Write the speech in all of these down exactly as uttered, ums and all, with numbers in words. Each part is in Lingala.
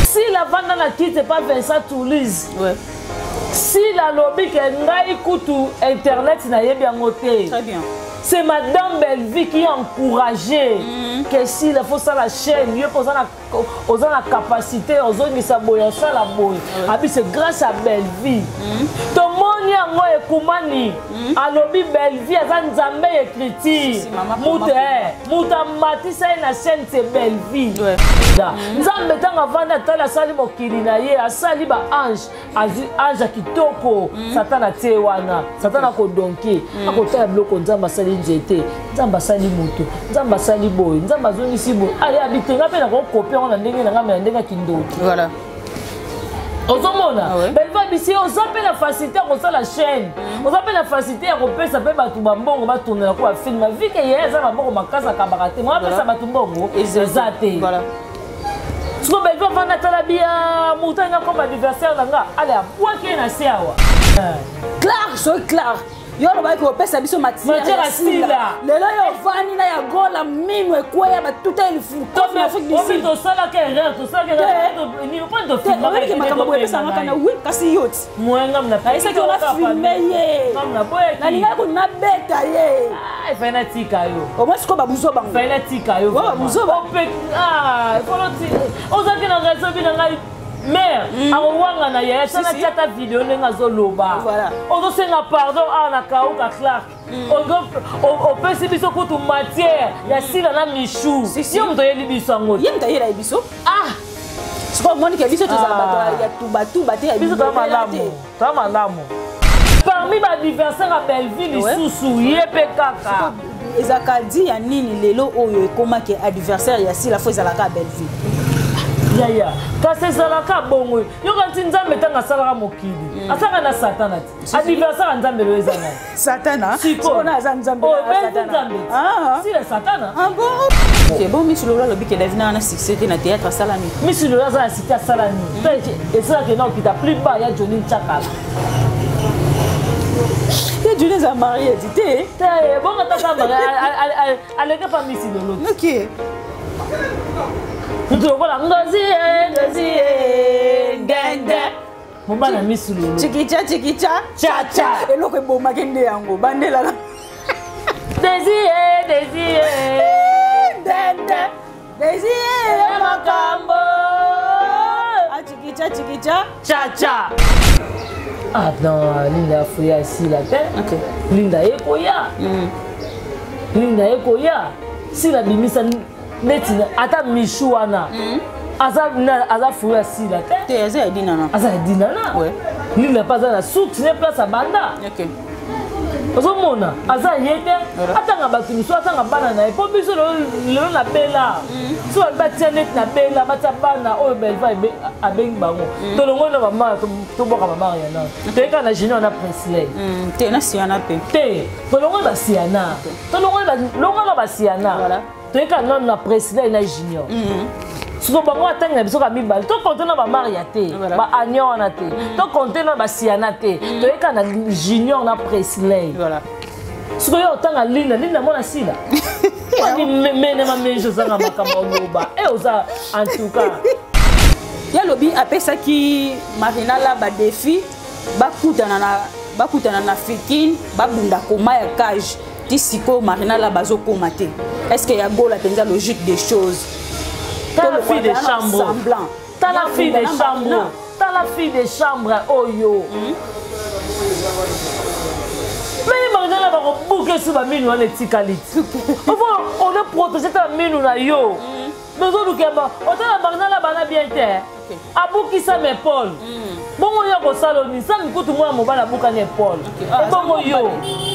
si la vanda na quitte pas Vincent Toulouse. Ouais. Si la lobby que ngai kutu internet na yebi ngote. Très bien. C'est Madame Belleville qui a encouragé mm -hmm. que si il faut ça la chaîne, il faut ça la, la capacité, aux autres qui s'aboyent, ça la boye. Ah c'est grâce à Belleville. Tout le monde y a moi et Koumani. À lobby Belleville, à Zanzambe écriture. Mouté, mouté mati ça une chaîne c'est Belleville. Nzambe tanga vanda tala sali mokili na ye, asali ba ange, ange kitoko, satana tewana, satana ko donki, akotala bloko nzamba sali nzete, nzamba sali moto, nzamba sali boy, nzamba zoni sibo. Allez habiter ngapela ko copier on a ndenge na ngame ndenge kindoki. Voilà. Ozomona, belle va bisi ozape la facilité ko ça la chaîne. Ozape la facilité ko pesa pe batu bambongo ba tourner la ko film vie que hier ça bambongo makasa ka bakate. Moi pesa batu mbongo ezate. Voilà. Ce que belle va vendre tala bia moutanga comme anniversaire nanga. Allez a bois qui na siawa. Clair, so clair. Yo ba ko pesa biso matière asila lelo yo vani na ya gola mino ekweya ba tout il faut comme Afrique du Sud to sala ke erreur to sala ke erreur ni pas de film ba ke makamba ko pesa ngaka na oui kasi yot mwenga mna pa ese ko la filme ye ngam boye na linga ko na beta ye ah fanatika yo o moi ko ba buzo ba fanatika yo ba buzo ba ah foloti ozaki na réseau bi na ngai mère awanga na ya sana tata vidéo nenga zoloba voilà ozo senga pardon ana kauka Clark ozo o pesi biso kutu matière ya sila na michou yo mto yeli biso ngo ye mta yela biso ah siko moni ke biso tozala bato ya tuba tuba te biso to malamu to malamu parmi ba anniversaire à Belleville susu yepe kaka ezaka di ya nini lelo oyo ekomaki anniversaire ya sila fo ezalaka à Belleville. Yaya, kasi salaka bongo. Yo kanti nzambe tanga salaka mokili. Asaka na satana ti. Anniversaire nzambe lo ezana. Satana? Siko na za nzambe. Oh, ben nzambe. Ah, si la satana. Ah bon. Ok, bon Miss Lola lobi ke davina na succès na théâtre Salami. Miss Lola za cité Salami. Et ça que non qui t'a plus bas ya Johnny Chakala. Et Johnny a marié dit té. Té, bon quand ta marié, elle elle pas Miss Lola. OK. Voilà, ngozi ngozi ngende mobana misulu chikicha chikicha cha cha eloko eboma kende yango bandela la désir désir ngende désir makambo a chikicha chikicha cha cha ah non linda fuya si la tête OK linda ekoya linda ekoya si la bimisa Netina ata michouana aza aza fouya sila te aza edinana aza edinana ouais lui n'a pas la soute n'est place à banda OK ozomona aza yete ata nga batu so ata nga bana na po biso le na bela so ba tianet na bela ba tabana o belva abeng bango to longo na mama to boka mama yana te kana junior na Presley te na siana pe te to longo ba siana to longo ba longo ba siana voilà tu es quand même la Presley na junior. Si tu bango atanga biso ka mibal, to compter na ba Maria te, ba Agnon na te, to compter na ba Siana te. Tu es quand na junior na Presley. Voilà. Si tu es autant Lina, Lina mona sila. Ni mene ma mejo za na makambo loba. E oza en tout cas. Ya lobi apesa ki Marina la ba défi, ba kutana na ba kutana na Fikine, ba bunda koma ya cage. Tisiko Marina la bazo komate. Est-ce qu'il y a la logique des choses? T'as la fille des chambres. T'as la fille des chambres. T'as la fille des chambres. Oh yo. Mais Marina la va bouquer sur la mine ou les tikaliti. On est protégé ta mine ou la yo. Mais on nous kemba. On t'a la Marina la bana bien terre. Abouki sa mes Paul. Bon on y a au salon. Ça me coûte moi mon bal abouka ne Paul. Et bon yo.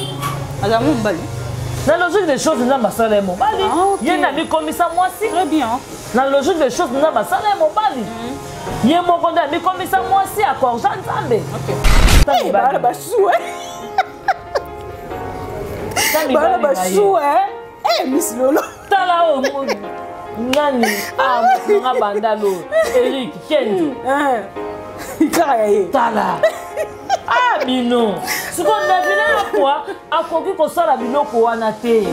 Dans la logique des choses, nous avons basé mon bali. Il y a un commissaire moi aussi. Très bien. Dans la logique des choses, nous avons basé mon bali. Il y a un commissaire moi aussi à quoi j'en sais. Ok. Eh, bah là chou hein. Bah là chou hein. Eh, Miss Lolo. T'as là au Nani, ah, mon bandalo, Eric, Kendi. Hein. T'as là. Ah, Bino. Ce qu'on a vu là, quoi, à quoi qu'on soit la Bino pour en athée.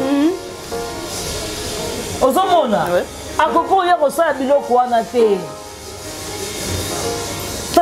Aux hommes, à quoi qu'on soit la Bino pour en athée.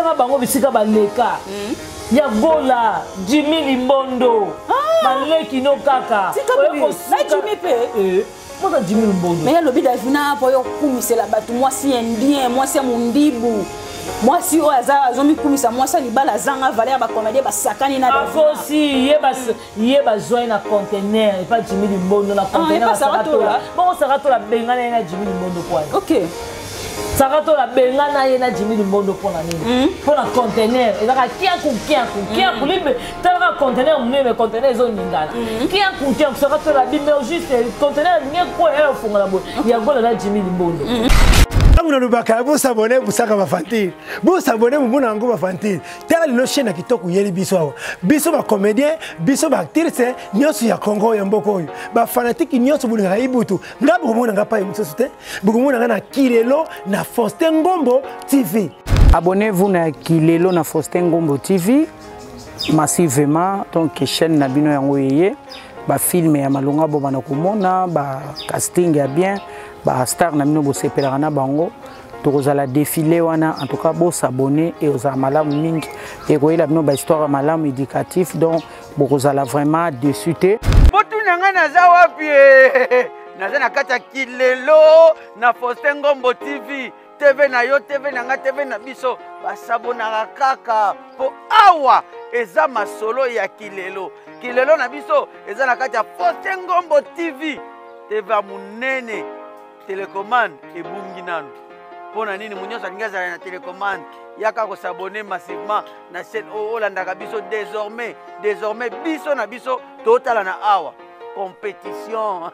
tala bango bisika baleka ya gola Jimmy Limbondo baleki no kaka na Jimmy pe eh moi Jimmy Limbondo mais le bida vina po yo kumisela batu moi si indien moi si mundibu moi si o aza zomi kumisa moi sa libala zanga valer ba comédie ba sakani na ba aussi yeba yeba join na conteneur et pas Jimmy Limbondo na conteneur saratola bon saratola bengana na Jimmy Limbondo quoi OK saratola bengana na Jimmy Limbondo pour na nini pour na conteneur et ça kia ku kia ku kia ku libe tala conteneur mais conteneur zo ningana kia ku kia saratola bimé juste conteneur ngeko e funga la bo ya gola na Jimmy Limbondo. Vous n'avez vous s'abonner, vous savez ma fantil. Vous s'abonner, vous n'avez pas fantil. Tel le chaîne qui toque yeli biso. Biso ba comédien, biso ba actrice, nyosu ya Congo ya mboko. Ba fanatique nyosu bu nga ibutu. Ngabo mo nga pa yimso sute. Bu mo nga na Kilelo na Faustin Ngombo T V. Abonnez-vous na Kilelo na Faustin Ngombo T V massivement donc chaîne na bino yango yeye. Ba film ya malonga bo bana komona, ba casting ya bien. Ba star na mino bo sepelana bango tokozala défilé wana en tout cas bo s'abonner et aux malamu mingi et koyela bino ba histoire malamu éducatif donc bokozala vraiment déçuté botu nanga naza wapi naza na kata Kilelo na Faustin Ngombo T V T V na yo T V nanga T V na biso basabonaka kaka po awa eza masolo ya Kilelo Kilelo na biso eza na kata Faustin Ngombo T V T V munene télécommande et bunginano pona nini munyosa alingaza na télécommande yaka ko s'abonner massivement na chaîne Olandaka biso désormais désormais biso na biso totala na awa compétition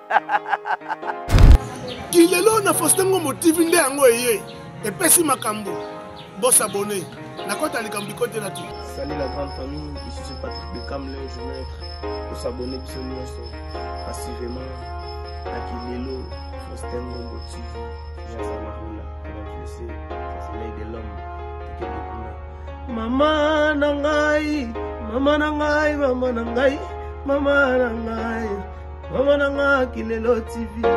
Kilelo na Faustin Ngombo T V nde yango eye et pesi makambo bo s'abonner na kota likambi kote na tu. Salut la grande famille, ici c'est Patrick Beckham le jeune maître pour s'abonner biso nyonso passivement à Kilelo Faustin Ngombo T V, Jean Samarula, avant tu le sais, c'est soleil de l'homme, Maman nangai, maman nangai, maman nangai, maman nangai, maman nangai, Kilelo T V.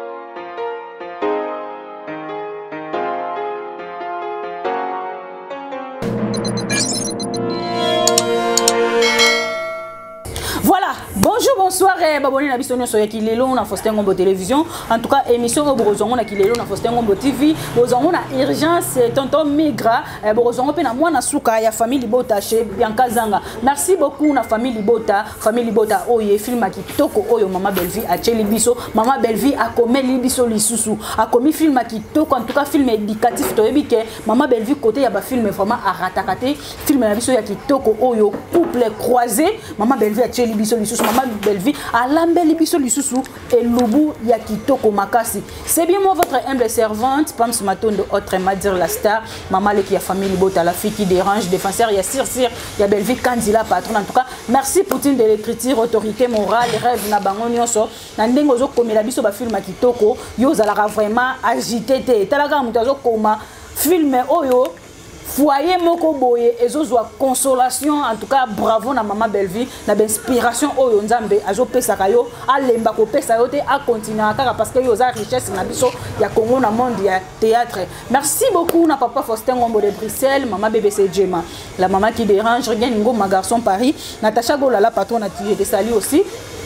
Voilà, bonjour, bonsoir, et baboni na biso nyonso ya Kilelo na Faustin Ngombo Télévision. En tout cas, émission au Borozongo na Kilelo na Faustin Ngombo T V. Borozongo na urgence, tonton migra, Borozongo pe na mwana suka ya famille Libota chez Bianca Zanga. Merci beaucoup na famille Libota, famille Libota oye film kitoko oyo mama Belvi a cheli biso, mama Belvi a komeli biso lisusu, a komi film kitoko en tout cas film éducatif to yebi ke mama Belvi côté ya ba film vraiment a ratakate, film na biso ya kitoko oyo couple croisé, mama Belvi a cheli biso lisusu, mama Belvi a lambeli biso lisusu et lubu ya kitoko makasi. C'est bien moi votre humble servante Pam Matondo autrement dire la star, maman le qui a famille Libota, la fille qui dérange, défenseur, il y a Sir Sir, il y a Belvi Kandila patron. En tout cas, merci Poutine de l'écriture, autorité morale, rêve na bango nyonso. Na ndengo zo komela biso ba film kitoko, yo zalaka vraiment agité te. Talaga mutazo koma film oyo foyer moko boye ezozwa consolation en tout cas bravo na mama Belvi na inspiration oyo nzambe azo pesa kayo alemba ko pesa yo te a continuer kaka parce que yo za richesse na biso ya Congo na monde ya théâtre. Merci beaucoup na papa Faustin Ngombo de Bruxelles, maman B B C Djema, la maman qui dérange, regarde ngo ma garçon Paris, Natacha Golala patron na je te salue aussi.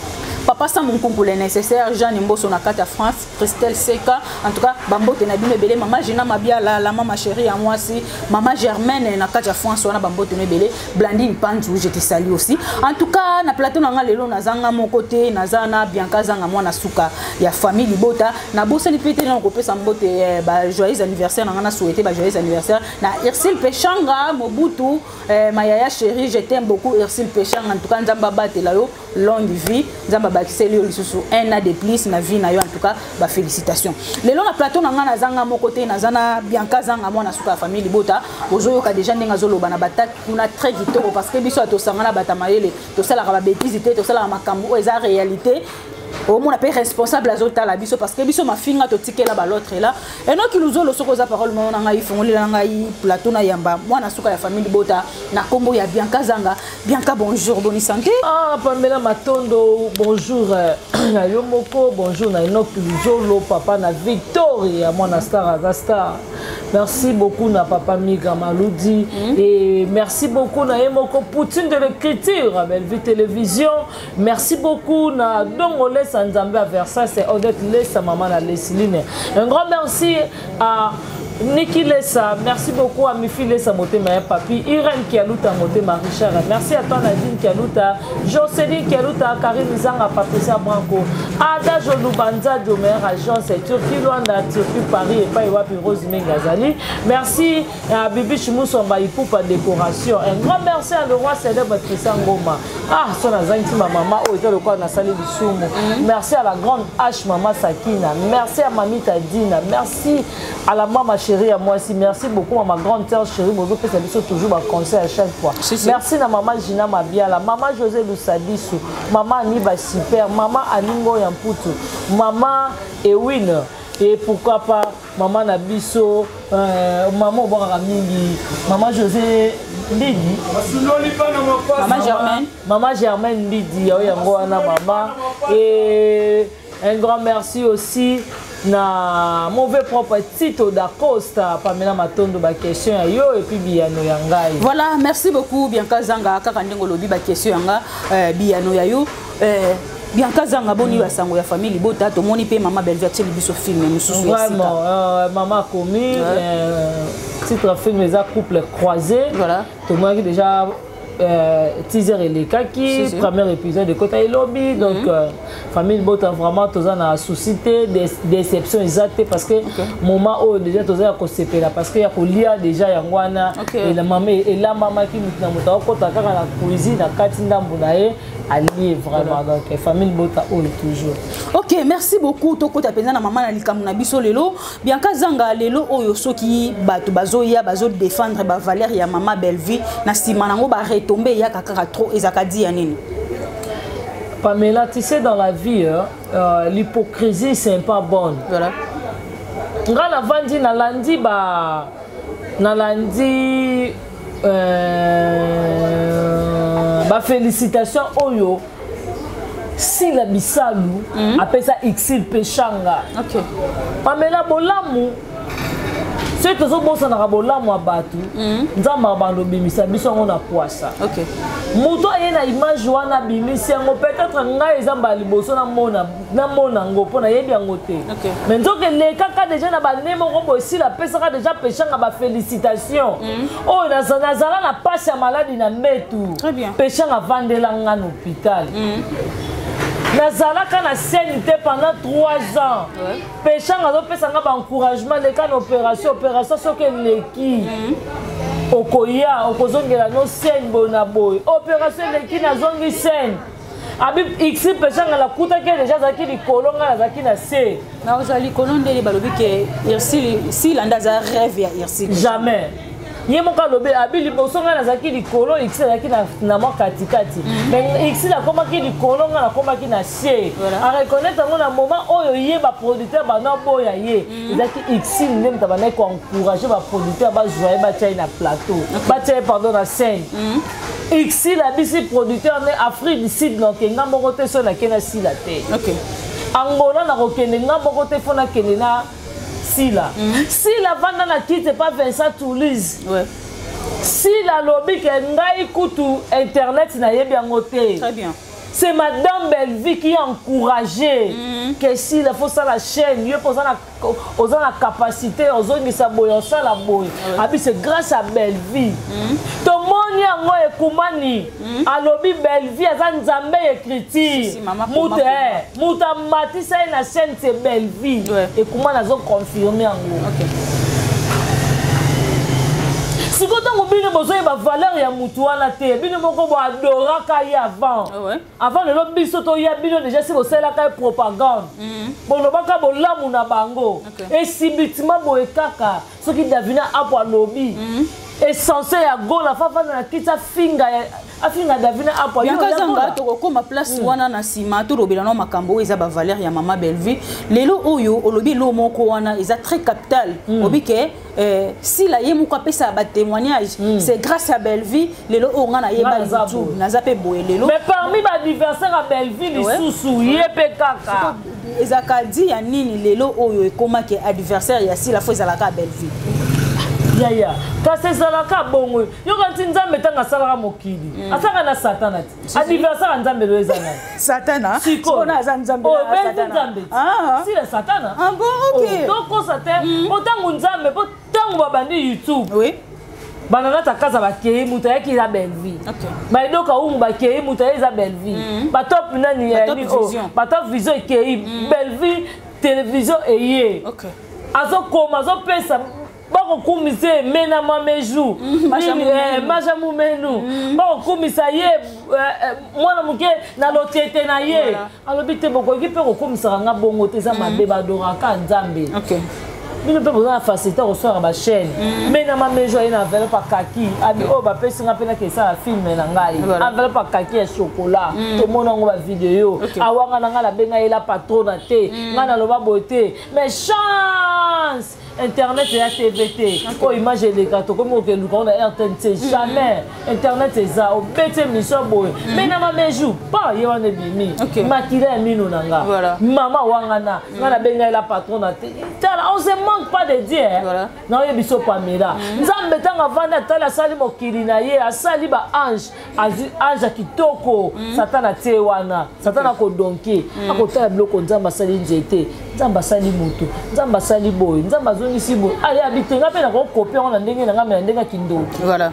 Papa Samon pour les nécessaires, Jean Nimboso na Kata France, Christelle Seka, en tout cas, Bambote na bime belé, maman Gina Mabia la la maman chérie à moi aussi, maman Germaine na Kata France, on a Bambote na belé, Blandine Pantou, je te salue aussi. En tout cas, na plateau na lelo na zanga mon côté, na zana Bianca zanga moi na suka, ya famille Libota, na bosse ni pété na kopé Sambote, ba joyeux anniversaire, na na souhaité ba joyeux anniversaire, na Irsil Pechanga, Mobutu, ma yaya chérie, je t'aime beaucoup Irsil Pechanga, en tout cas, Nzamba bate la yo, longue vie, Nzamba c'est lui un an de plus na vie na yo en tout cas ba félicitations lelo na plateau na nga na zanga mon côté na zana Bianca zanga moi na suka famille Libota ozoyo ka déjà ndenga zoloba na batak kuna très kitoko parce que biso to sanga na batamayele to sala ka ba bêtise te to sala makambo eza réalité au moins on responsable azota la biso parce que biso ma finga to tikela ba l'autre là et non qui nous le soko za parole mo na ngai fongoli na ngai plateau na yamba moi na suka ya famille Libota na kombo ya Bianca zanga. Bianca bonjour, bonne santé. Ah Pamela Matondo bonjour na Yomoko bonjour na Enoch Luzolo papa na Victoria moi na star Azastar Merci beaucoup na Papa Miga Maloudi. Mm -hmm. Et merci beaucoup na Yemoko Poutine de l'écriture à Bellevue Télévision. Merci beaucoup na Dongole Sanzambe à Versailles. C'est Odette Lessa, maman la Lesline. Un grand merci à Niki Lessa, merci beaucoup à Mifi Lessa Motema Papi, Irène Kialuta Motema Richard, merci à toi Nadine Kialuta, Jocelyn Kialuta, Karine Zanga, Patricia Branco, Ada Jolubanza, Domer, Agence, Turquie, Luanda, Turquie, Paris, et Païwapi, Rosemary Gazali. Merci à Bibi Chimousomba, Ipoupa Décoration. Un grand merci à le roi célèbre Christian Goma. Ah, son azanti ma maman, oh, était le quoi na sali Bissoumo. Merci à la grande H, maman Sakina. Merci à Mamie Tadina. Merci à la maman chérie à moi aussi. Merci beaucoup à ma grande sœur chérie. Moi, je toujours un conseil à chaque fois. Si, si. Merci à maman Gina Mabiala, maman José Lussadissou, maman Aniba Super, maman Aningo Yamputu, maman Ewin. Et pourquoi pas maman Nabiso, euh, maman Obaramini, maman José Lidi, maman Germaine, maman Germaine Lidi, maman. Et un grand merci aussi na mauvais propre Tito da Costa Pamela Matondo ba question yo et puis Biano Yangai. Voilà, merci beaucoup Bianca Zanga kaka ndingo lobi ba question yanga euh, Biano yayo euh, Bianca Zanga boni ba sango ya famille bota to moni pe maman Bellevue teli biso film mususu vraiment euh, maman commis ouais. euh, titre film les couple croisé voilà to moi qui déjà Euh, teaser et les kaki, si, si. Premier épisode de Kota et Lobby, donc mm -hmm. euh, famille Bota vraiment tous en a suscité des déceptions exactes parce que okay. moment où déjà tous en a concepté là parce que y a Kolia déjà Yangwana okay. et la maman et la maman qui nous n'a pas Kota quand la cuisine la katinda mbunae allié vraiment voilà. Donc famille Bota all toujours. Ok, merci beaucoup toko ta penza na maman na likamu na biso lelo Bianca Zanga lelo oyo soki bato bazoya bazo défendre ba valeur ya maman Bellevue na sima nango ba tomber il y a kakara trop et zakadi yanini. Pamela, tu sais dans la vie hein, euh, l'hypocrisie c'est pas bonne. Voilà. Nga la vandi na landi ba na landi euh, ba félicitations oyo si la bisalu mm-hmm. appelle ça Xil Pechanga. OK. Pamela bolamu c'est que ça bossa na rabola mo abatu nzamba bando bimisa biso ngona poisa OK muto ayena image wana bimisi ngo peut-être ngai ezamba liboso na mona na mona ngo pona yebi yango te OK mais donc les kaka déjà na banemo ngo aussi la pesa ka déjà pechanga ba félicitations oh na zanazala na passe ya maladie na metu très bien pechanga vandela ngana hôpital Nazalaka na scène pendant trois ans. Ouais. Péchanga do pesanga ba encouragement les cas d'opération opération so que leki. Okoya okozongela no scène bona boy. Opération leki na zongi scène. Abib X péchanga la kuta ke déjà zaki li kolonga zaki na C. Na ozali kolonde li balobi ke Irsi si landaza rêve ya Irsi. Jamais. Yé mon calobé abili bosonga na zaki li kolo X zaki na na mo katikati mais X la koma ki li kolo nga na koma ki na C a reconnaître ngo na moment oyo yé ba producteur ba na boya yé zaki X ndem tabana ko encourager ba producteur ba joyer ba tchai na plateau ba tchai pardon na scène X la bisi producteur ne Afrique du Sud donc ngambo kote so na kena si la te OK Angola na kokende ngambo kote fona kende na si la mm-hmm. si la vanda na quitte pas Vincent Toulouse ouais. Si la lobby que ngai kutu internet na yebi ngote très bien c'est madame Bellevue qui a encouragé mm-hmm. que si la faut ça la chaîne mieux posant la osant la capacité aux autres ça boy ça la boy abi c'est grâce à Bellevue mm-hmm. to moni yango ekumani mm-hmm. a lobby Bellevue aza nzambe écriture si, si, muta muta matisa na chaîne c'est Bellevue ouais. Et comment nazo confirmer yango OK si quand on oublie besoin ba valeur ya mutu wana te bino moko bo adora ka ya avant ouais. Avant le lobby soto ya bino déjà si bo sala ka propagande bon no baka bo lamu na bango et si bitima bo ekaka soki davina apo lobby et censé ya go la fafa na kitsa finga afinga davina apo yo kazanga to ko ma place wana na sima to robela no makambo eza ba valeur ya maman Bellevue lelo oyo olobi lo moko wana eza très capital obike euh, si la yemu ko pesa ba témoignage mm. C'est grâce à Bellevue lelo o ngana yeba tout na zape boye lelo mais parmi ba anniversaire à Bellevue li ouais. Susu yepe kaka ezaka di ya nini lelo oyo ekoma ke anniversaire ya si la fois ezalaka Bellevue yaya kasi ezalaka bongo yoka nti nzambe ntango asalaka mokili asaka na satana ti aniversare ya nzambe lo eza nani satana sikona aza nzambe obeti nzambe ti sila satana tokosa te po ntango nzambe po ntango babandi youtube bana nata kaza bakei mutu ayaki eza belle vie baidoka umu bakei mutu aye eza belle vie batop nani batop vision ekei belle vie télévision eye azokoma azopesa bakokumisa emena mameju maja mumenu bakokumisa ye mwana moke na lotete na ye alobi te bokoki mpe kokumisaka nga bongo te eza mabe badoraka nzambe bino mpe boza na facilité koswaka bachaîne mena mameju aye na enveloppe ya kaki abi oyo bapesi nga mpena kesala filme na ngai enveloppe ya kaki ya chokolat tomona yango bavideo awanga na ngai nabenga yela patrona te ngai naloba boye te mais chance internet et la T V T. Oh, image les cartes, comme on a R T N T, jamais. Internet c'est ça, au bête mission boy. Mais na ma joue pas, il y a un bimi. Makila mino nanga. Maman wangana, ngana benga la patronne. On se manque pas de dire. Non, il y a biso pamela. Nzambe tanga vanda tala sali mokili na ye, asali ba ange, ange kitoko, satana tewana, satana ko donki. Akotala bloko nzamba sali njete, nzamba sali moto, nzamba sali boy, nzamba nisi bo allez habiter nga pe na ko copier on ndenge na nga me ndenge kindoki voilà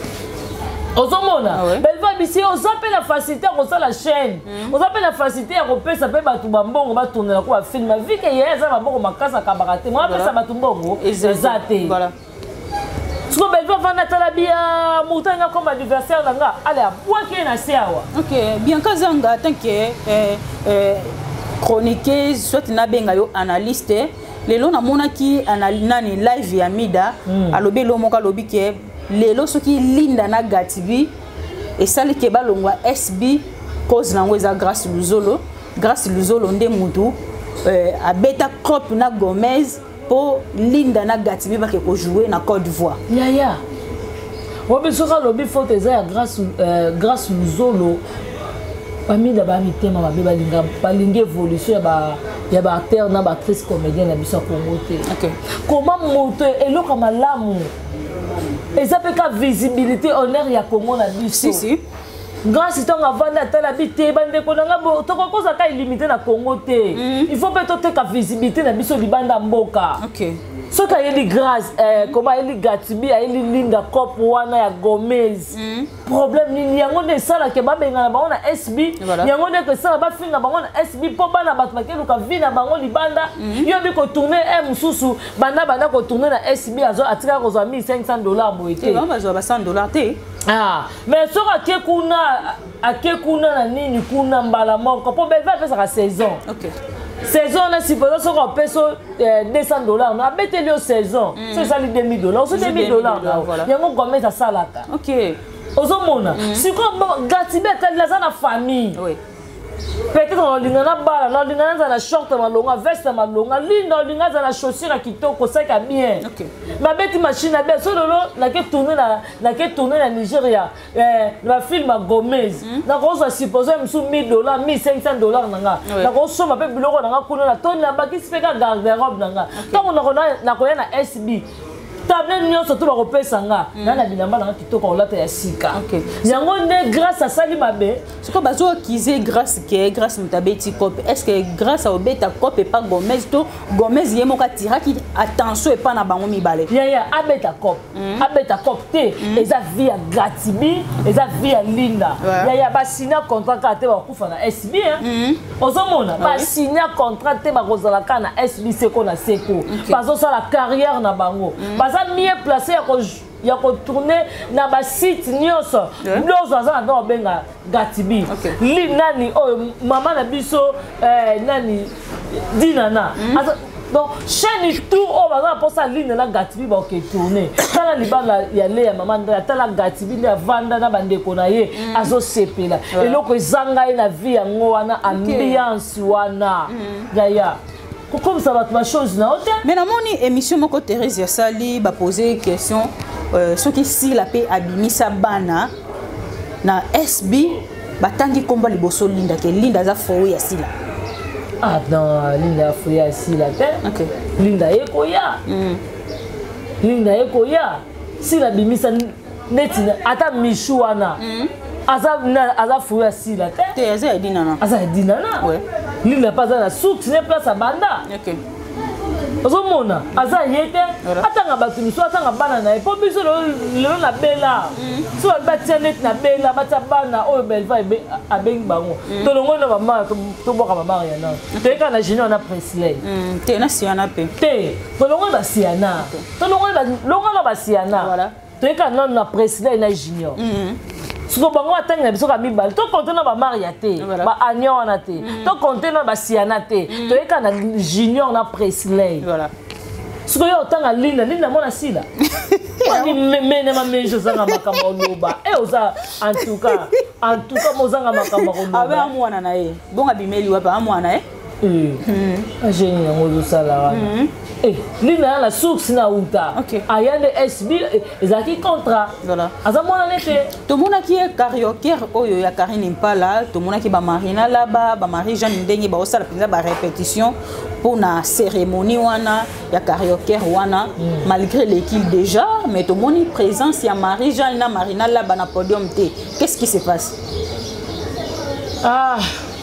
ozomona belva bisi ozape la facilité ko ça la chaîne ozape la facilité ya ko pesa pe batu bambongo ba tourner ko ba film vie que yeza bambongo makasa ka bakate moi pesa batu mbongo ezate voilà Siko belva vana tala bia mutanga comme anniversaire nga allez abwaki na seawa OK bien kazanga tant que euh euh chroniqueuse soit na benga yo analyste lelo na mona ki nani live ya mida alobi lo moka lobi ke lelo soki linda na gatibi et sali ke balongwa S B cause nango eza grâce luzolo grâce luzolo nde mutu euh, abeta crop na Gomez po linda na gatibi ba ke ko jouer na Côte d'Ivoire ya ya wobi soka lobi faute eza grâce euh, grâce luzolo Pamida ba mitema ba be balinga balinga évolution ba ya ba acteur na ba actrice comédienne na biso Congo te. OK. Comment monter eloka malamu. Et ça peut ka visibilité honneur ya Congo na biso. Si si. Grâce à ton avant la bité bande ko nga bo to ko za ka limité na Congo te. Il faut peut te ka visibilité na biso libanda mboka. OK. Ce qu'il y a des grâces, comment il y a des gatibi, il y a des linda cop wana ya Gomez. Problème il y a des sala ke ba benga na bango na S B. Il y a des que sala ba finga bango na S B po bana bat make luka vina bango libanda. Yo bi ko tourner e mususu bana bana ko tourner na S B azo atika ko za mille cinq cents dollars boité. Ba ba zo ba cent dollars te. Ah, mais so ka ke kuna ake kuna na nini kuna mbala moko po be va faire sa saison. OK. Saison na supposé so ko peso deux cents dollars na beteli o saison c'est ça les deux mille dollars c'est deux mille dollars yango Gomez ça salata OK ozomona si ko gatibe tali za na famille oui peut-être on linga na bala na linga na na short malonga veste malonga linda linga za na chaussure kitoko ça ka bien OK ma beti machine bien so lolo na ke tourner na na ke tourner na Nigeria eh la film à Gomez na ko so supposé msu mille dollars mille cinq cents dollars nanga na ko so ma pe biloko nanga kuna na toni na baki speka garde-robe nanga tant on na na ko na S B table nyonso to ba ko pesa nga na na bilamba na kitoko olata ya sika OK yango ne grâce à sali mabe ce que bazo kize grâce que grâce mutabeti cop est-ce que grâce à obeta cop et pas Gomez to Gomez yemo ka tiraki attention et pas na bango mibale ya ya abeta cop abeta cop te eza via gratibi eza via linda ya ya ba signer contrat ka te ba kufa na S B hein ozomona ba signer contrat te ba kozala ka na S B seko na seko bazo sa la carrière na bango ça mieux placé il y a tourner na ba site nyonso blozo za na benga gatibi li nani oh mama na biso eh nani dinana donc chaîne tout oh baza pour ça ligne na gatibi ba ke tourner tala libala ya le ya mama nda tala gatibi le vanda na bandeko na ye azo sepela eloko ezanga na vie ya ngwana ambiance wana ya ya comme ça va ma chose na hôtel mais na moni émission moko Thérèse ya sali ba poser question euh ce qui si la paix abimisa bana na S B batangi komba liboso linda ke linda za fo ya sila ah non linda fo ya sila te OK linda eko ya linda ye koya sila bimisa neti ata mishu wana aza aza fuya sila te te aza dinana aza dinana ouais linda pas na souk ne place à banda OK ozomona aza yete atanga bato miso atanga bana na ye po biso lelo na bela so batia neti na bela batia bana oyo belva abengi bango tolongo na bamara toboka bamara ya nao toyeka na junior na Presley te na siana pe te tolongo na siana tolongo na basiana toyeka nano na Presley na junior siko bango atanga biso ka mibali to compter na ba maria te ba agnon wana te to compter na ba siana te to yeka na junior na Presley voilà siko yo tanga linda linda mona sila ni mene ma mejo zanga makamba loba e oza en tout cas en tout cas mozanga makamba loba abe amwana na ye bonga bimeli wa ba amwana eh eh ajeni na mozo sala wana eh linda la source na uta ayande S B ezaki contrat voilà azamona nete to mona ki karaoke oyo ya Karine Impala to mona ki ba Marina là-bas ba Marie Jeanne ndenge ba osala penza ba répétition pour na cérémonie wana ya karaoke wana malgré l'équipe déjà mais to moni présence ya Marie Jeanne na Marina là-bas na podium té qu'est-ce qui se passe ah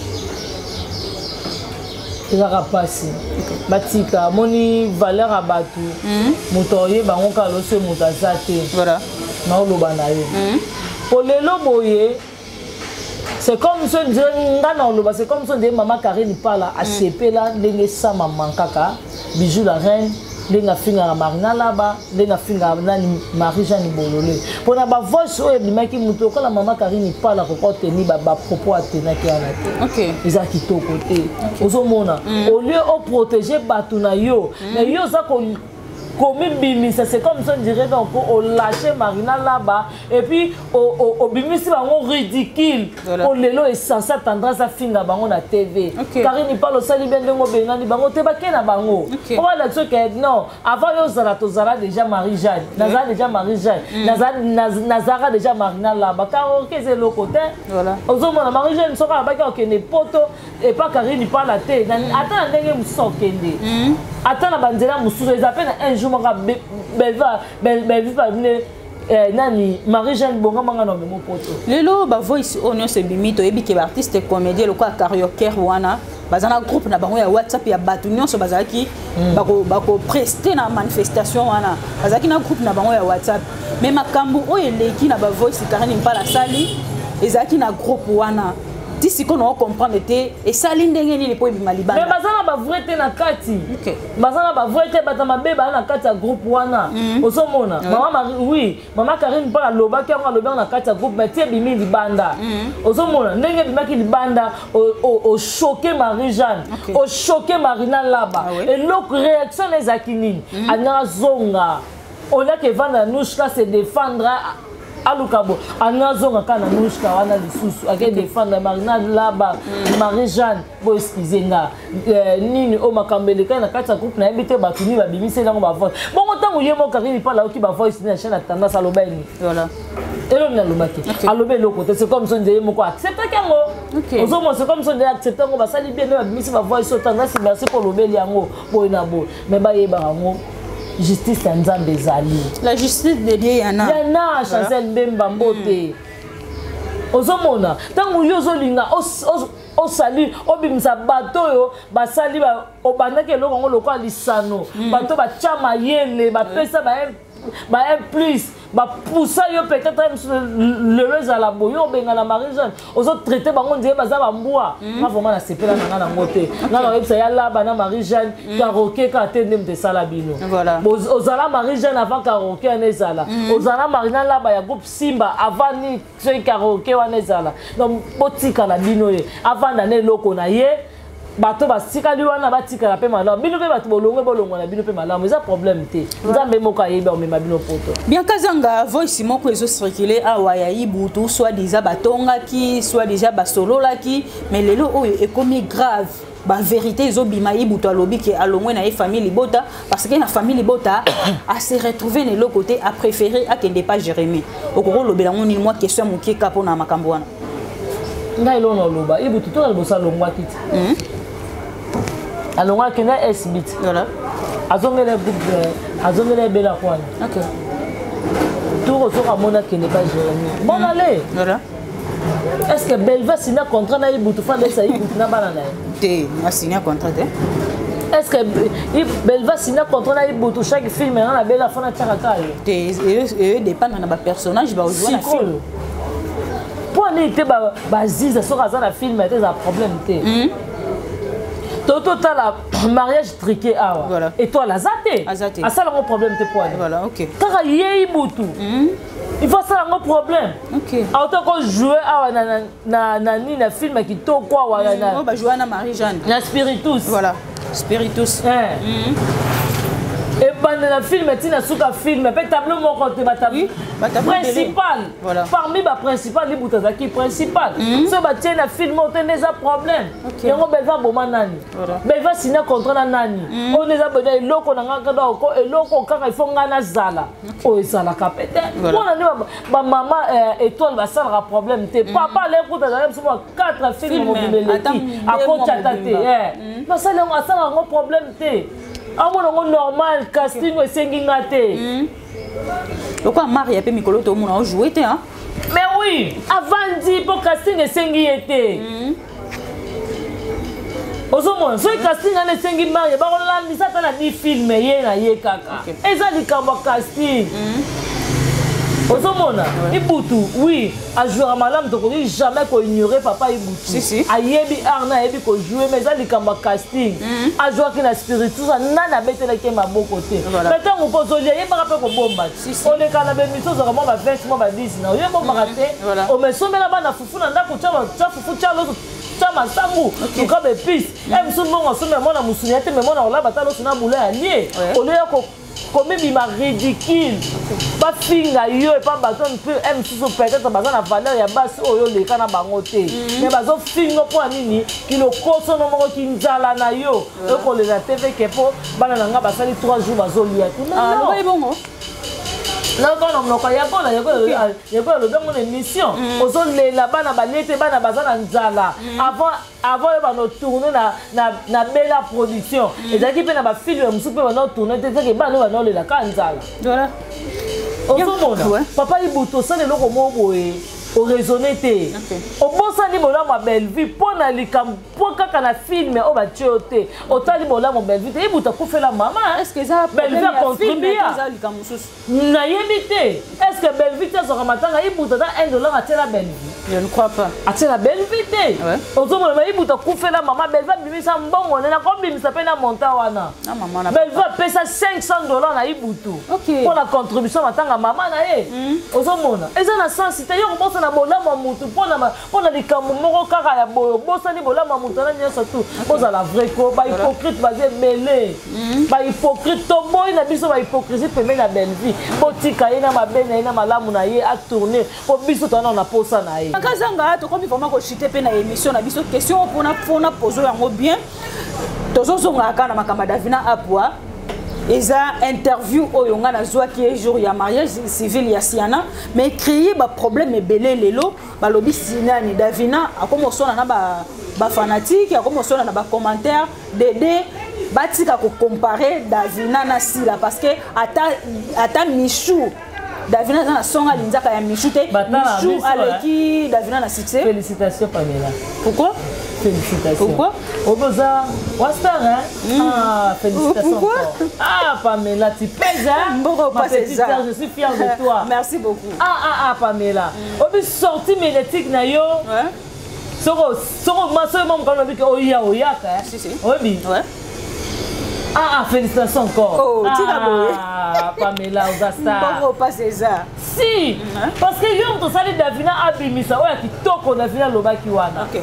ezaka pasi batika moni valeur ya bato moto oyeba ngo kalose moto aza te naoloba na ye po lelo boye c'est comme so ndire nga na oloba c'est comme so ndire mama Karine Impala asepela ndenge sama mankaka bijou la reine ndenge afingaka Marina laba ndenge afingaka nani Marie Jeanne Bololé mpona bavoice oyo ebimaki moto okola mama Karine Impala kokoteni bapropos atenaki wana te eza kitoko te ozomona au lieu oprotéger bato na yo na yo oza comme bimisa c'est comme ça on dirait donc on lâcher Marina là-bas et puis au bimisi bango ridicule on lelo est censé tendance à finga bango na T V Karine Impala au sali bien dengo bengani bango te ba kena bango on va là que non avant yo zala to zala déjà Marie Jeanne nazara déjà Marie Jeanne nazara nazara déjà Marina là-bas car OK c'est le côté voilà ozomona Marie Jeanne soka ba ka okene poto et pas Karine Impala te attends ndenge musokende attends na banzela musuzo ils appellent un jour belva belva nani Marie Jeanne bonga manga no memo poto lelo ba voice onyo se bimito ebi ke artiste comédien le quoi karaoke wana bazana groupe na bango ya WhatsApp ya batu nyonso bazaki bako bako prester na manifestation wana bazaki na groupe na bango ya WhatsApp mais makambu oyo leki na ba voice Karine Impala sali ezaki na groupe wana d'ici qu'on on comprendre té et ça ligne ndenge ni po ebima libanda mais bazana ba vrai té na kati OK bazana ba vrai té batama beba na kati ya groupe wana osomona mama oui mama Karine Impala loba ki on loba na kati ya groupe mais té bimi libanda osomona ndenge bimaki libanda au choquer Marie Jeanne au choquer Marina là-bas et l'autre réaction les akinini ana zonga on a que vendre Nouchka se défendre alukabo anazonga kana Nouchka wana lisusu ake défendre Marina là-bas Marie Jeanne bo excusenga nini o makambele kana kati ya groupe na ebite batuni ba bimise lango ba voix bon tango yemo Karine Impala oki ba voice na chaîne tendance à lobeni voilà elo na lobaki alobe le côté c'est comme ça ndeye moko accepter kango ozomo c'est comme ça ndeye accepter ngo ba sali bien ba bimise ba voice tendance merci pour lobeli yango boy na boy mais ba yeba ngo justice ya nzambe ezali la justice de Dieu yana yana Chancel Mbemba mbote ozomona tango yo zolinga osali obimisa bato yo basali obandaki eloko ngo lokwa lisano bato bachama yele bapesa ba ba plus ba poussa yo peut-être le le à la boyo benga na Marie Jeanne ozo traiter bango ndie baza ba mbwa na vraiment na sepela na na ngote na na websa ya la bana Marie Jeanne karaoke ka tende mte sala bino voilà ozala Marie Jeanne avant karaoke anezala ozala Marina la ba ya groupe Simba avant ni ce karaoke wanezala donc botika na bino ye avant na ne loko na ye bato basikali wana batikala pe malamu bino pe bato bolongwe bolongwa na bino pe malamu eza problème te nzambe moko ayeba omema bino poto bien kazanga voice moko ezo circuler awa ya ibutu soit déjà batongaki soit déjà basololaki mais lelo oyo ekomi grave ba vérité ezobima ibutu alobi ke alongwe na famille Libota parce que na famille Libota a se retrouver ne l'autre côté a préféré akende pas Jérémie okoko lobela ngoni moi question mokie kapo na makambo wana ngai lono loba ibutu to albosa longwa kiti alonga kena S B T voilà azongela groupe azongela ebela kwani. OK. Tout ça mona qui n'est pas Jérémie. Bon allez. Voilà. Est-ce que Belva signa contrat na ibutu fa laisse ibutu na banana? Té, na signé contrat té. Est-ce que Belva signa contrat na ibutu chaque film na bela fa na tchaka yo? Té, et dépend na ba personnage ba jouer na film. Pour aller te ba baziza so kaza na film te za problème te. Toto ta la mariage triqué awa. Voilà. Et toi la zate. Azate. A ça le problème te pour aller. Voilà, OK. Kaka ye ibutu. Il faut ça un problème. OK. Autant qu'on jouer à na na na ni na film qui to quoi wala na. On va jouer na Marie-Jeanne. Na Spiritus. Voilà. Spiritus. Eh. Et ben na film tina suka film peut tableau mon côté ba tableau. Principal. Voilà. Parmi ba principal les boutons qui principal. Ce ba tient na film on a des problèmes. Et on belva boma nani. Belva signer contrat na nani. On les a besoin eloko na ngaka ko eloko kaka il faut ngana zala. O ezala kapete. Pour na ba maman étoile ba ça le problème te. Papa les écoute dans sur quatre films mobilité. À côté taté. Eh. Mais ça le ça le problème te. Amono normal casting et singing ngate. Pourquoi Marie a pas mikolo to mona jouer te hein? Mais oui, avant dit pour casting et singing était. Osomo, so casting ane singing Marie ba on la ça na di film ye na ye kaka. Eza likambo casting. Osomona, Ibutu, oui, à jouer à malam, donc on dit jamais qu'on ignorait papa Ibutu. Si, si. A yebi arna, yebi qu'on jouait, mais ça, les kamba casting. À jouer qui n'a spiritus, ça n'a bête là qui est ma beau côté. Maintenant, on pose au lien, il y a pas rapport au bomba. On est quand même mis sur vraiment ma vingt, moi ma dix, non, il y a pas raté. On me somme là-bas, na fufu, na ndako, tcha, tcha, fufu, tcha, l'autre. Chama sangu, tu comme épice. Même si on se met moi na musunyate, mais moi na la batalo suna moulin allié. Au lieu ko comme il m'a ridicule. Pas finga yo et pas bâton peu M sous peut-être bazan la valeur ya basse oyo le kana bangote. Mais bazo fingo pour nini ki lo koso no moko ki nzala na yo. E ko le T V ke po bana nga basali trois jours bazo lia. Ah non bongo. Non, non, non, il y a quoi là, il y a quoi, il y a quoi, le dans mon émission. Aux autres les là-bas na balete, bana bazana nzala. Avant, avant il va nous tourner na na na belle production. Et d'ailleurs il na ba film musupe va nous tourner, c'est que bana va nous la kanzala. Voilà. Au monde, papa Ibutu ça le loko mo boye. Au raisonner té. Au bon ça ni mola ma belle vie pour na likam pour kaka na film au ba tioté. Au tali mola mon belle vie té Ibutu ko fait la maman. Est-ce que ça belle vie a contribué ça likam mususu. Na yebité. Est-ce que belle vie ça sera matanga Ibutu da un dollar à la belle vie. Je ne crois pas. À la belle vie té. Au zo mola Ibutu ko fait la maman belle vie bimi ça mbongo na combien ça peut na monta wana. Na maman na. Belle vie paye ça cinq cents dollars na Ibutu. Pour la contribution matanga maman na ye. Au zo mona. Et ça na sensité yo ko na bolama mutu pona pona likambo moko kaka ya boyo bosani bolama mutu na nyasa tu boza la vrai ko ba hypocrite bazé belé ba hypocrite to boy na biso ba hypocrisie pembe na belle vie botika ina mabene ina malamu na ye a tourner po biso tona na posa na ye akazanga to komi vraiment ko chiter pe na émission na biso question pona pona poser yango bien tozo zonga kana makamba Davina apwa eza interview oyo nga na zwa ki jour ya mariage civil ya Siana mais créer ba problème ebele lelo ba lobi sinani Davina akomo sona na ba ba fanatique akomo sona na ba commentaire Dédé batika ko comparer Davina na Sila parce que ata ata Michou Davina na songa linzaka ya Michou te Michou aleki Davina na succès. Félicitations Pamela. Pourquoi? Félicitations. Pourquoi? Au besoin, Wastar, hein? Mm. Ah, félicitations. Pourquoi? Ah, Pamela, tu pèses, hein? Bon, ma petite sœur, je suis fière de toi. Merci beaucoup. Ah, ah, ah, Pamela. Au besoin, sorti ménétique, nayo. Ouais. Soro, soro, ma soeur, maman, quand on a dit que oya, oya, hein? Si, si. Oui, ouais. Ah, ah, félicitations encore. Oh, tu l'as beau. Ah, Pamela, Wastar. Bon, pas c'est ça. Si, parce que yo, on sali Davina abimisa, oya, qui toko Davina loba kiwana. Ok.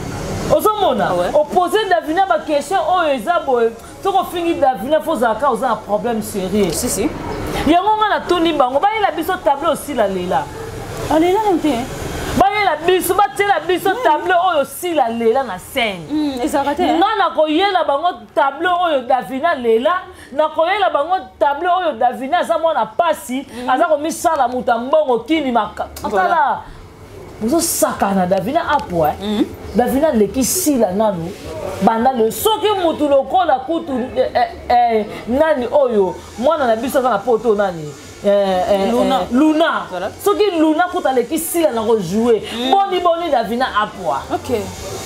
Ozomona opposé Davina ba question o ezabo to ko fingi Davina faut zaka oza un problème sérieux si si yango nga na toni bango ba yela biso tableau aussi la lela alela nte ba yela biso ba tela biso tableau oyo si la lela na scène mm ezarate nga na ko yela bango tableau oyo Davina lela na ko yela bango tableau oyo Davina za mona pasi aza ko misala muta mbongo kini maka atala vous saka na Davina apo hein Davina leki sila nanu banda le soki mutu lokola kutu nani oyo mwana na biso na poto nani Luna Luna soki Luna kuta leki sila na ko jouer boni boni Davina apwa OK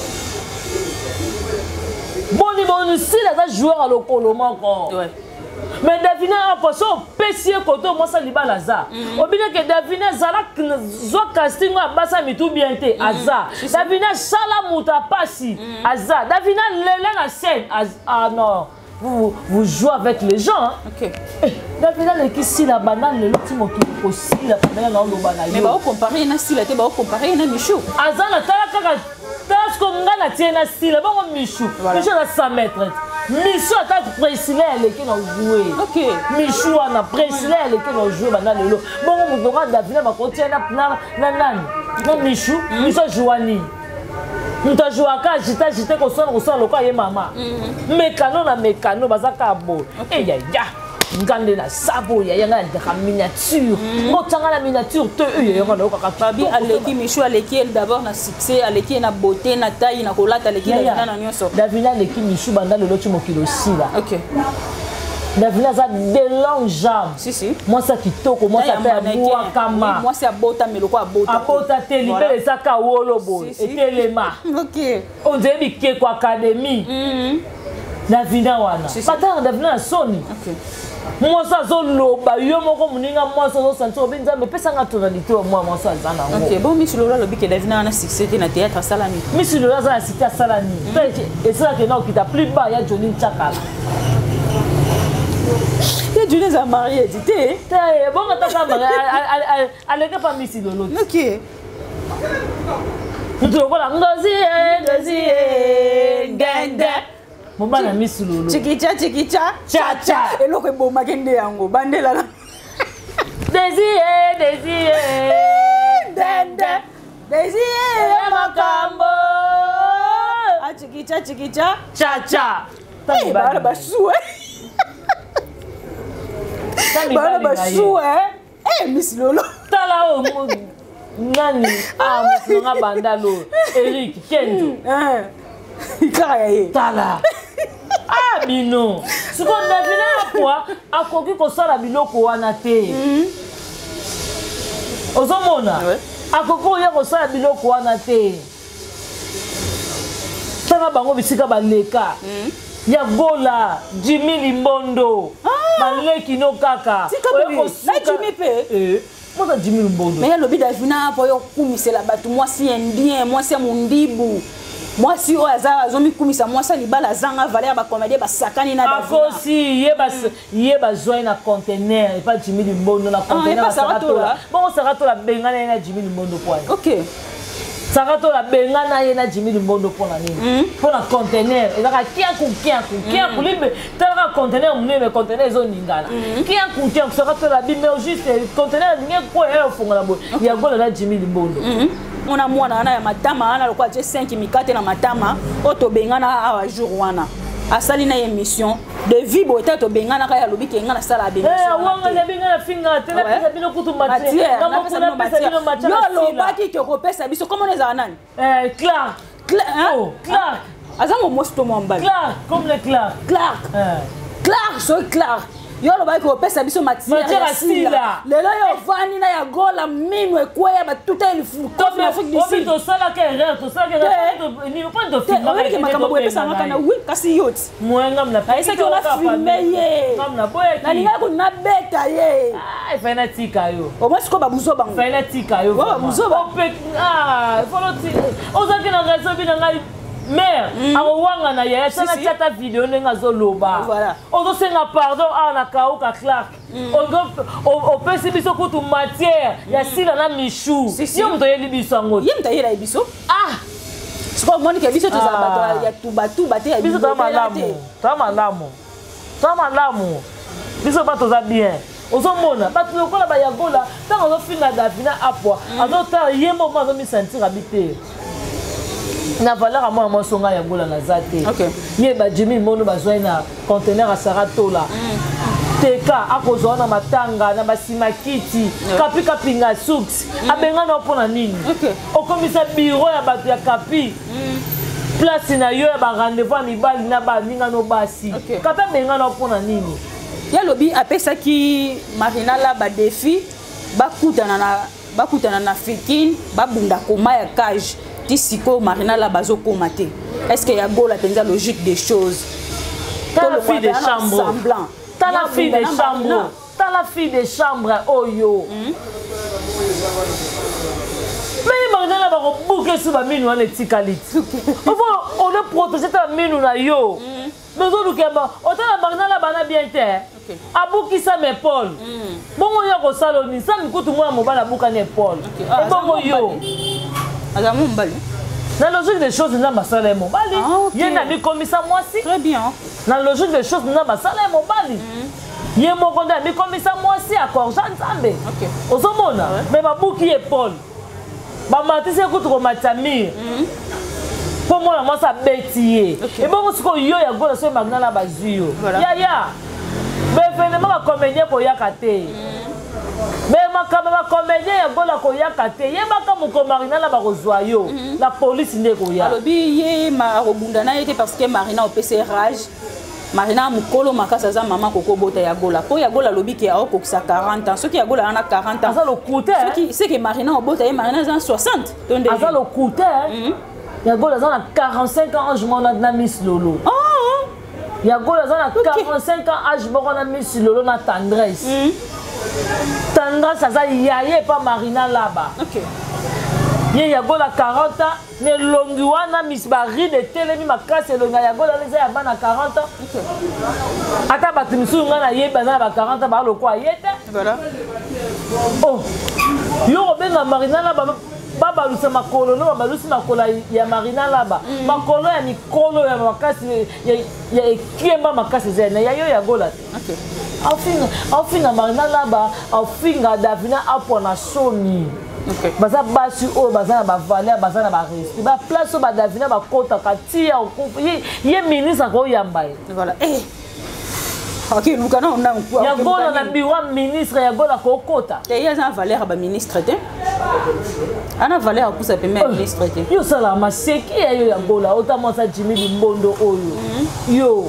boni boni sila za joueur à lokolo moko ouais. Mais Davina a passé au P C koto moi ça libala za. Obina que Davina zala zo casting a basa mi tout bien té aza. Davina sala muta pasi aza. Davina lela la scène ah non. Vous, vous jouez avec les gens. Hein? Ok. Davina le qui si la banane le petit moto aussi la banane dans le banane. Mais bah on comparer na si la té bah on comparer na Michou. Aza na tala kaka tas comme nga na tiena si la bah on Michou. Michou na cent mètres. Michou a précisé les qui ont joué. Ok. Michou a précisé les qui ont joué banane le. Bon on doit Davina va continuer na na na non Michou Michou jouani. Nous avons joué à Jita, Jita, qu'on soit au sol, au maman. Mécano, na mécano, bazaka bo. Et ya ya. Ngande na sabo ya yanga de miniature. Motanga la miniature te eu ya ngana ka kabi aleki Michou aleki d'abord na succès, aleki na beauté, na taille, na kolata aleki na na nyonso. Davina aleki Michou banda le lotu mokilo sila. OK. Davina za de longues jambes. Si si. Moi ça kitoko, moi ça fait boa kama. Moi c'est abota meloko abota. Abota te libere ça ka wolo bo. Et telema. OK. On dirait bike ko académie. Mhm. Davina wana. Pata Davina soni. OK. Moi ça zo loba yo moko muninga moi ça zo santo binza me pesa nga tonalité moi moi ça zana. OK. Bon Miss Lola lobi que Davina na succès na théâtre Salani. Miss Lola za cité Salani. Et ça que non qui t'a plus bas ya Johnny Chakala. Et tu les as mariés, tu sais. Bon, quand tu as marié, elle n'est pas mise de l'autre. Ok. Tu vois, ngozi, ngozi, gende. Mon ban a mis sur l'eau. Chikicha, chikicha, cha cha. Et l'autre est beau, ma gende yango, bande la la. Désir, désir, dende. Désir, makambo. Ah, chikicha, chikicha, cha cha. Eh, bah, là, bah, chou, hein. Bana basou eh Miss Lolo tala o nani ah nga bandalo Eric Kendo eh ikaya tala ah bino siko Davina kwa akoki ko sala biloko wana te ozomona akoko ya ko sala biloko wana te tala bango bisika baleka ya gola Jimmy Limbondo baleki no kaka na Jimmy pe eh moi Jimmy Limbondo mais le bida Davina po yo kumisela batu moi si indien moi si mundibu moi si o azara zomi kumisa moi sa libala zanga valer ba comédie ba sakani na Davina aussi ye ba ye ba join na conteneur et pas Jimmy Limbondo na conteneur ça bon ça rato la bengana na Jimmy Limbondo point OK Sarato la bengana yena Jimmy Limbondo pour la nini pour la conteneur et là qui a ku qui a ku qui a ku libe tala conteneur mune me conteneur zo ningana qui a ku qui Sarato la bimé juste conteneur ninge ko e ofunga la bo ya gola la Jimmy Limbondo mona mwana ana ya matama ana lokwa je cinq mikate na matama oto bengana awa jour wana asali na émission de vie boita to bengana ka ya lobi ke ngana sala be eh wanga le bengana finga tele pesa bino kutu matie ngamo kuna pesa bino matie yo lo baki ke ko pesa biso comment les anan eh Clark oh Clark azango mosto mwambali Clark comme le Clark Clark eh Clark so Clark yo lo baki ko pesa biso matie asila lelo yo vani na ya gola minwe kwea ba tuta il fu ko na Afrique du Sud to sala ke erreur to sala ke erreur ni pas de film mais ke makamba bo pesa ngaka na oui kasi yot mwenga mna pesa ke ona filme ye ngamna boye na ninga ko na beta ye ah fanatika yo o moi siko ba buzo bango fanatika yo ba buzo ba ah foloti ozaki na raison bi na ngai mère awanga na ya sana chata video nenga zoloba voilà ozo senga pardon a na kauka Clark o pesi biso kutu matière ya sila na Michou yo mto yeli biso ngo yo mto yela biso ah siko moni ke biso toza bato ya tubatu bate ya biso ta malamu ta malamu ta malamu biso bato za bien ozo mona bato lokola ba ya gola tango zo finga Davina apwa azo ta yemo mazo mi sentir habiter na valeur à moi moi songa ya gola na zate OK ye ba Jimmy Mono bazwa na conteneur à Saratola teka akozwa na matanga na basimakiti kapi kapi nga suks abenga na pona nini OK okomisa bureau ya bato ya kapi place na yo ba rendez-vous à mibali na ba ninga no basi kapa benga na pona nini ya lobi apesa ki Marina la ba défi ba kutana na ba kutana na Fikine ba bunda koma ya cage tisiko Marina la bazo komate est-ce que ya gola penza logique des choses ta la fille de chambre ta la fille de chambre ta la fille de chambre oh yo mais Marina la ba ko bouquer sur ba minu na tikaliti on le protéger ta minu na yo mais on keba otala Marina la bana bien terre abuki sa me Paul bongo ya ko saloni sa mikutu mwa mobala buka ne Paul et bongo yo aga mbali na logique des choses na basala mobali yena mi komisa mwasi très bien na logique des choses na basala mobali ye moko nda mi komisa mwasi accord Jean Nzambe ozomona mais babuki e Paul ba matise kutu ko matamir pour moi moi ça bêtier et bon ce que yo ya gola so magna la bazuyo ya ya mais finalement ba comédien ko yakate mais ma kaba comédien ya gola ko yakate ye ba ka mo Marina la ba kozwa yo la police ndé ko ya alobi ye ma robunda na était parce que Marina au P C rage Marina mukolo makasa za mama koko bota ya gola po ya gola lobi ki a okokisa quarante ans ce qui ya gola ana quarante ans ça le coûter ce qui c'est que Marina au bota ya Marina za soixante tonde ça le coûter ya gola za na quarante-cinq ans je m'en na Miss Lolo ah ya gola za na quarante-cinq ans âge boko na Miss Lolo na tendresse tendresse ça yaye pas Marina là-bas OK ye ya gola quarante ans ne longi wana Miss Bari de telemi makasi longa ya gola leza ya bana quarante ans ata batu misu ngana ye bana ba quarante ans ba lo kwa yete voilà oh yo benga Marina là-bas baba lusa makolo no baba lusa makolo ya Marina là-bas makolo ya mikolo ya makasi ya ya kiemba makasi zena ya yo ya gola OK afinga afinga Marina là-bas afinga Davina apona soni OK baza basi o baza ba valeur baza na ba respect ba place ba Davina ba kota katia ye ye ministre ko yamba voilà eh OK nous kana on a ya gola na biwa ministre ya gola ko kota et ya za valeur ba ministre te ana valeur pour sa premier ministre te yo sala maseki ya yo ya gola otama sa Jimmy Limbondo oyo yo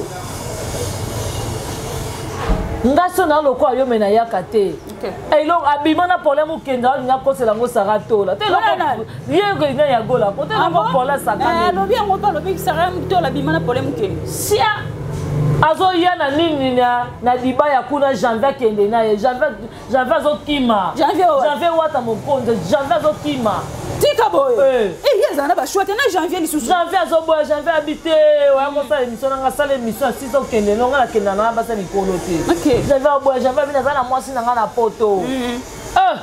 ngaso na loko ayo mena yakate et donc abima na problème kenda nga kosela ngo saratola te loko yego ina ya gola ko te loko pola sakane eh lobi ngo to lobi saram to la bima na problème kenda sia azo yana nini na na diba ya kuna janvier kende na ye janvier janvier zo kima janvier janvier wata mokonde janvier zo kima tika boy eh yeza na ba chouette na janvier li susu janvier zo boy janvier habité wa ko sa émission nga sala émission six zo kende no nga kenda na ba sa ni kolo te OK janvier boy janvier bina za na mwasi na nga na poto eh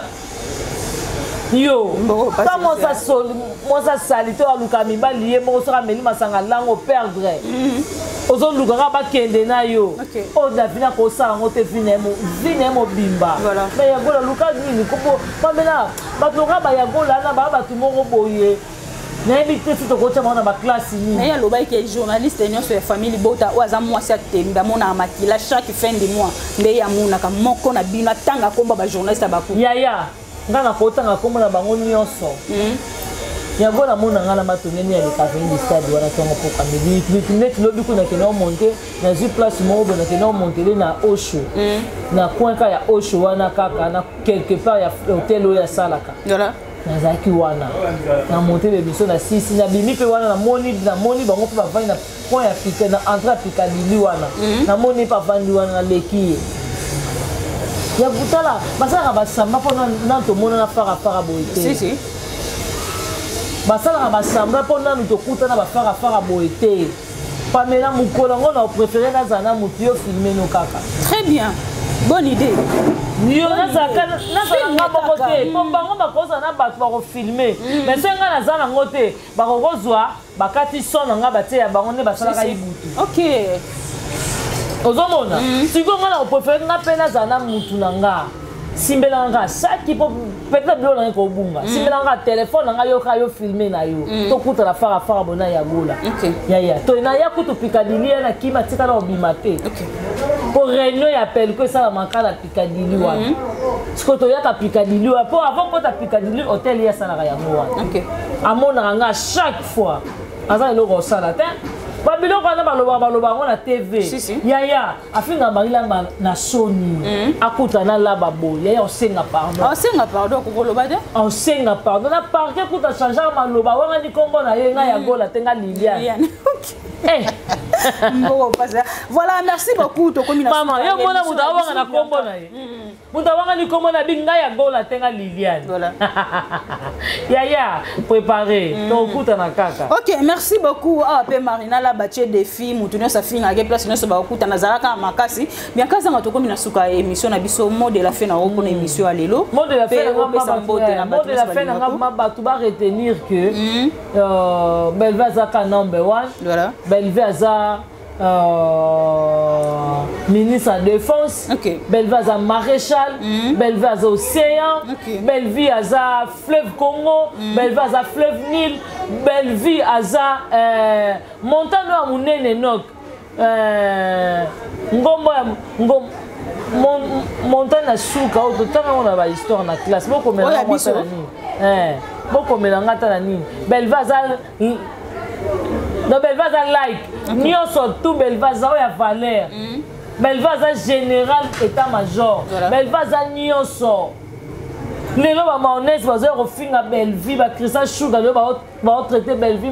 yo comment ça sol moi ça salito aluka mibali ye mo so rameli masanga lango perdre ozo luka ba kende na yo o Davina ko sa ngo te vinemo vinemo bimba mais ya gola luka nini ko pamela ba toka ba ya gola na ba ba tumongo boye na ebite fito ko tama na ba classe ni mais ya loba ki journaliste nyo so ya famille bota o aza mwasi atemba mona makila chaque fin de mois nde ya mona ka moko na bino tanga komba ba journaliste ba ku ya ya ngana ko tanga komba na bango nyonso ya gola mona ngana matongeni ya lekaveni stade wana tongo poka midi net lobi kuna kena monter na zi place mobo na kena monter na Osho na coinka ya Osho wana kaka na quelque part ya hotel ya salaka voilà na zaki wana na monter le biso na six na bimi pe wana na moni na moni bango pe bavani na point ya pika na entrée pika lili wana na moni pa vandi wana na leki ya butala basaka basamba pona na to mona na fara fara boite si si basala basamba pona nous tokutana ba fara fara boite pamela mukola ngo na préférer na zana mutu yo filmer no kaka très bien bonne idée yo na zaka na zana ngabo kote pombango bakoza na bato ba ko filmer mais senga na zana ngote ba ko kozwa bakati sona nga batie ya bango ne basala ka ibutu OK ozomona siko nga na préférer na pena zana mutu na nga simbela nga saki po peut-être bilo na ko bunga simbela nga téléphone nga yo ka yo filmer na yo to kuta la fara fara bona ya gola ya ya to na ya kutu pikadili na kima tika na obimate pour réunion ya appel que ça la manka pikadili wana siko to ya ka pikadili po avant ko ta pikadili hôtel ya sala ya mo wana OK amona nga chaque fois aza eloko osala te babiloko wana baloba baloba ngo na T V yaya afinga marila na soni akuta na laba boye yaya osenga pardon osenga pardon kokoloba te osenga pardon na parquet kuta changer maloba wanga ni kombo na ye nga ya gola tenga Liliane eh voilà merci beaucoup to komi na maman yo mona muta wanga na kombo na ye muta wanga ni kombo na binga ya gola tenga Liliane voilà yaya préparé to kuta na kaka. OK merci beaucoup ah pe Marina la batie défi mutu sa finga ke place nyonso ba kuta na zalaka makasi bien kaza ngato komi na suka émission na biso mot de la fin na oko na émission à lelo mot de la fin na mot de la fin na ngamba batu ba retenir que euh Belva Azaka number one voilà Belva Azaka Euh, ministre de la Défense, okay. Belva Aza maréchal, mm. Belva Aza océan, okay. Belvi Aza fleuve Congo, mm. Belva Aza fleuve Nil, Belvi Aza euh, montagne à Mounene Nok, euh, Ngombo Ngombo montagne à Souka, au total on a une histoire dans la classe, beaucoup mais là moi ça la ni, eh, beaucoup mais là ngata la ni, Belva Aza non, Belvaza like. Nous sommes tout Belvaza à valeur. Belvaza général état-major. Belvaza nous sommes. Les gens qui ont été refusés à Belleville, Christian Chouga, ils vont traiter Belleville.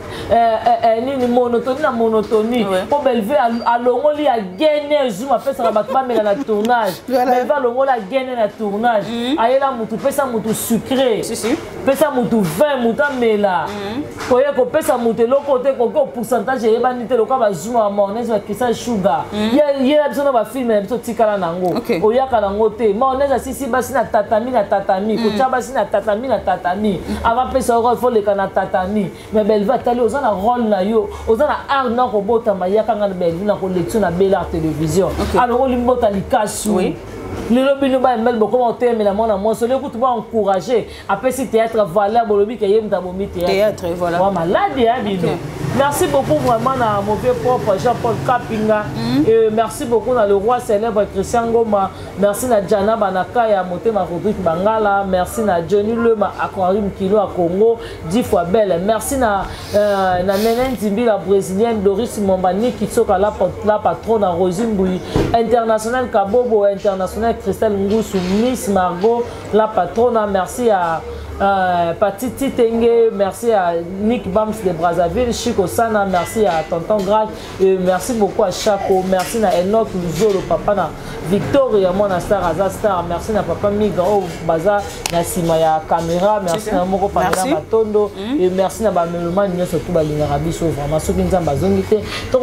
Ni monotonie na monotonie pour Belleville à l'ongoli a gagné zoom a fait ça rabattement mais dans le tournage Belleville à l'ongoli a gagné le tournage aïe là mutu pesa mutu sucré pesa mutu vin muta mela koye ko pesa mutu lo côté ko pourcentage et banité lo ka ba zoom à mayonnaise ba Christian Sugar ya ya biso na ba film na biso tikala nango oyaka nango te mayonnaise sisi basi na tatami na tatami ko cha basi na tatami na tatami ava pesa ko faut le kana tatami mais Belleville tali aux na rôle na yo aux na art na ko bota mayaka ngana Belleville na ko lecture na Bel Art télévision alors on limbota likasu oui le lobby nous va mettre beaucoup de temps mais la mon amour sur le coup tu vas encourager après si théâtre valeur bolobi que yem tabomi théâtre voilà voilà malade ya bino merci beaucoup vraiment na mon vieux propre Jean-Paul Kapinga et merci beaucoup na le roi célèbre Christian Ngoma merci na Jana Banaka ya Motema Rodrigue Bangala merci na Johnny Lema Aquarium Kilo à Congo dix fois belle merci na na Nenen Zimbi la brésilienne Doris Mombani Kitsoka la la patronne à Rosimbui international Kabobo international Christelle Ngoussou, Miss Margot, la patronne, merci à euh, Patiti Tengue, merci à Nick Bams de Brazzaville, Chico Sana, merci à Tonton Grad, et merci beaucoup à Chaco, merci à Enoch Luzo, le papa na Victoria, mon Star Aza Star, merci à papa Migro, Baza, Nassima ya caméra, merci à Moko Pamela Matondo, et merci à Bameloman, surtout Balingarabi, vraiment, ceux qui nous ont bazongité,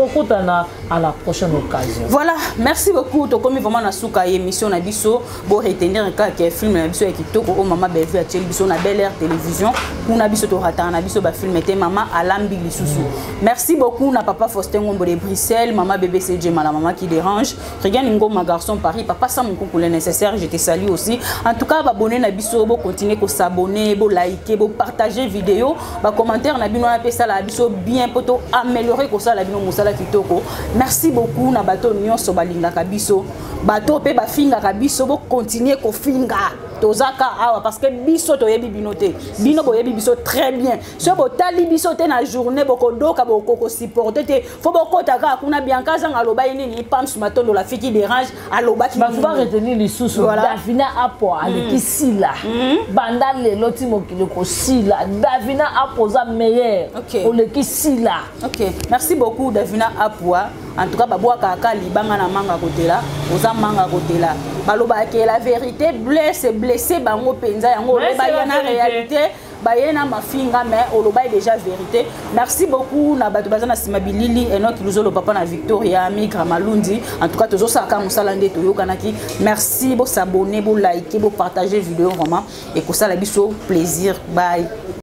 à la prochaine occasion. Voilà, merci beaucoup, tu comme vraiment na souka émission na biso, bo retenir que film na biso qui toko o mama Belleville a tel biso na Bel Air télévision, pour na biso to rata na biso ba film était maman Alambi Lisusu. Merci beaucoup na papa Faustin Ngombo de Bruxelles, maman bébé C J la maman qui dérange. Regarde Ngo ma garçon Paris, papa ça mon concours nécessaire, je te salue aussi. En tout cas, abonner na biso, bo continuer ko s'abonner, bo liker, bo partager vidéo, ba commentaire na bino na pesa la biso bien poto améliorer ko ça la bino musala kitoko. Merci beaucoup na bato nyonso balingaka biso. Bato pe ba finga ka biso bo continuer ko finga. Tozaka awa parce que biso to yebi binote. Bino bo yebi biso très bien. So bo tali biso te na journée boko doka boko ko supporter te. Faut boko taka kuna bianka zanga loba yini ni pam su matondo la fille qui dérange aloba ki. Ba va retenir les sous Davina Apo avec sila. Banda le loti mokile ko sila. Davina Apo za meilleur. O le ki sila. OK. Merci beaucoup Davina Apo. En tout cas babwa kaka libanga na manga kotela, oza manga kotela. Baloba ke la vérité blesse blessé bango penza yango loba yana réalité. Bayena mafinga mais oloba déjà vérité. Merci beaucoup na bato bazana simabilili Enoch Luzo le papa na Victoria Migra Malundi. En tout cas tozo saka musala nde to yokanaki. Merci bo s'abonner, bo liker, bo partager vidéo vraiment et ko sala biso plaisir. Bye.